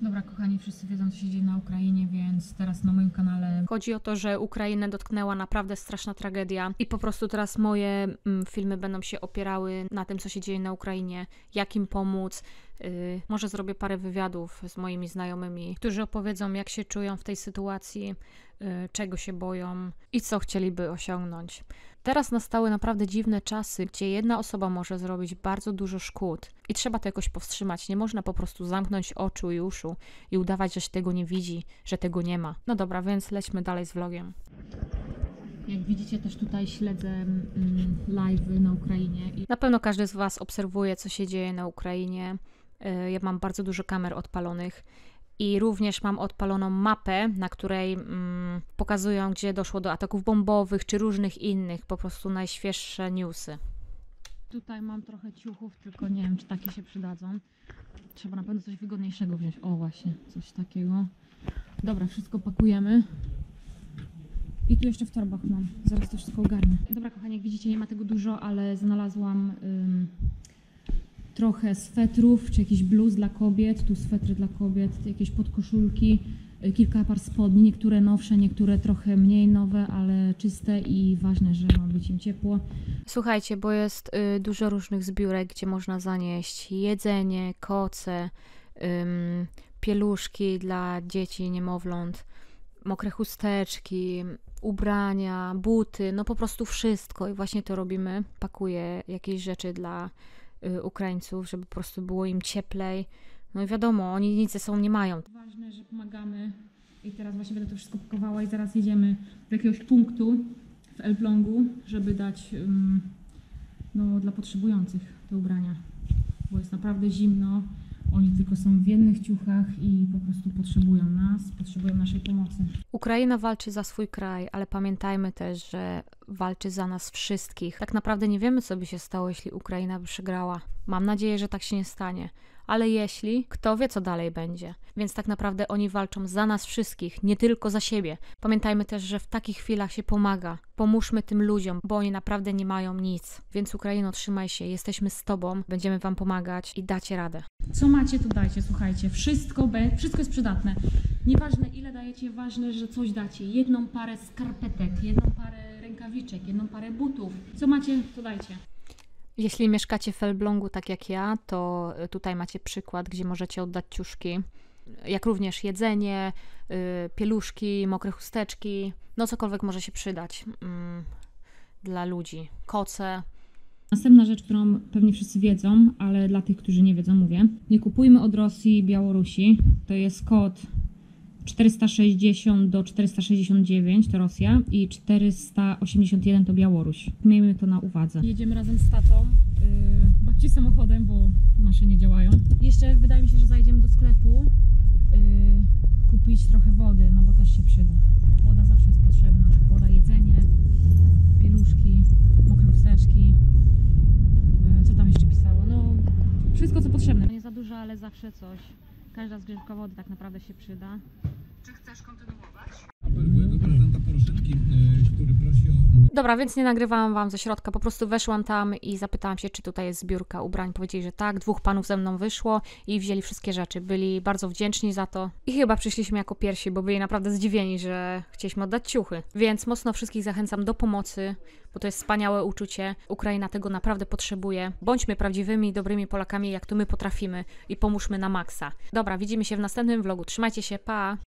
Dobra, kochani, wszyscy wiedzą, co się dzieje na Ukrainie, więc teraz na moim kanale Chodzi o to, że Ukrainę dotknęła naprawdę straszna tragedia i po prostu teraz moje filmy będą się opierały na tym, co się dzieje na Ukrainie, jak im pomóc. Może zrobię parę wywiadów z moimi znajomymi, którzy opowiedzą, jak się czują w tej sytuacji, czego się boją i co chcieliby osiągnąć. Teraz nastały naprawdę dziwne czasy, gdzie jedna osoba może zrobić bardzo dużo szkód i trzeba to jakoś powstrzymać. Nie można po prostu zamknąć oczu i uszu i udawać, że się tego nie widzi, że tego nie ma. No dobra, więc lećmy dalej z vlogiem. Jak widzicie, też tutaj śledzę live'y na Ukrainie. Na pewno każdy z Was obserwuje, co się dzieje na Ukrainie. Ja mam bardzo dużo kamer odpalonych i również mam odpaloną mapę, na której pokazują, gdzie doszło do ataków bombowych czy różnych innych, po prostu najświeższe newsy. Tutaj mam trochę ciuchów, tylko nie wiem, czy takie się przydadzą. Trzeba na pewno coś wygodniejszego wziąć. O, właśnie, coś takiego. Dobra, wszystko pakujemy. I tu jeszcze w torbach mam. Zaraz to wszystko ogarnę. Dobra, kochani, jak widzicie, nie ma tego dużo, ale znalazłam trochę swetrów, czy jakiś bluz dla kobiet. Tu swetry dla kobiet, jakieś podkoszulki, kilka par spodni. Niektóre nowsze, niektóre trochę mniej nowe, ale czyste i ważne, że ma być im ciepło. Słuchajcie, bo jest dużo różnych zbiórek, gdzie można zanieść jedzenie, koce, pieluszki dla dzieci, niemowląt, mokre chusteczki, ubrania, buty, no po prostu wszystko i właśnie to robimy. Pakuję jakieś rzeczy dla Ukraińców, żeby po prostu było im cieplej. No i wiadomo, oni nic ze sobą nie mają. Ważne, że pomagamy i teraz właśnie będę to wszystko pakowała i zaraz jedziemy do jakiegoś punktu w Elblągu, żeby dać no, dla potrzebujących te ubrania, bo jest naprawdę zimno. Oni tylko są w jednych ciuchach i po prostu potrzebują nas, potrzebują naszej pomocy. Ukraina walczy za swój kraj, ale pamiętajmy też, że walczy za nas wszystkich. Tak naprawdę nie wiemy, co by się stało, jeśli Ukraina by przegrała. Mam nadzieję, że tak się nie stanie. Ale jeśli, kto wie, co dalej będzie. Więc tak naprawdę oni walczą za nas wszystkich, nie tylko za siebie. Pamiętajmy też, że w takich chwilach się pomaga. Pomóżmy tym ludziom, bo oni naprawdę nie mają nic. Więc Ukraino, trzymaj się, jesteśmy z Tobą, będziemy Wam pomagać i dacie radę. Co macie, to dajcie, słuchajcie. Wszystko jest przydatne. Nieważne, ile dajecie, ważne, że coś dacie. Jedną parę skarpetek, jedną parę rękawiczek, jedną parę butów. Co macie, to dajcie. Jeśli mieszkacie w Elblągu tak jak ja, to tutaj macie przykład, gdzie możecie oddać ciuszki, jak również jedzenie, pieluszki, mokre chusteczki, no cokolwiek może się przydać dla ludzi, koce. Następna rzecz, którą pewnie wszyscy wiedzą, ale dla tych, którzy nie wiedzą, mówię. Nie kupujmy od Rosji i Białorusi. To jest kod 460 do 469 to Rosja i 481 to Białoruś. Miejmy to na uwadze. Jedziemy razem z tatą, babci samochodem, bo nasze nie działają. Jeszcze wydaje mi się, że zajdziemy do sklepu kupić trochę wody, no bo też się przyda. Woda zawsze jest potrzebna. Woda, jedzenie, pieluszki, mokre chusteczki. Co tam jeszcze pisało? No wszystko, co potrzebne. Nie za dużo, ale zawsze coś. Każda zgrzewka wody tak naprawdę się przyda. Czy chcesz kontynuować? Byłego prezydenta Poroszenki, który prosi o... Dobra, więc nie nagrywałam Wam ze środka, po prostu weszłam tam i zapytałam się, czy tutaj jest zbiórka ubrań. Powiedzieli, że tak, 2 panów ze mną wyszło i wzięli wszystkie rzeczy. Byli bardzo wdzięczni za to i chyba przyszliśmy jako pierwsi, bo byli naprawdę zdziwieni, że chcieliśmy oddać ciuchy. Więc mocno wszystkich zachęcam do pomocy, bo to jest wspaniałe uczucie. Ukraina tego naprawdę potrzebuje. Bądźmy prawdziwymi, dobrymi Polakami, jak to my potrafimy i pomóżmy na maksa. Dobra, widzimy się w następnym vlogu. Trzymajcie się, pa!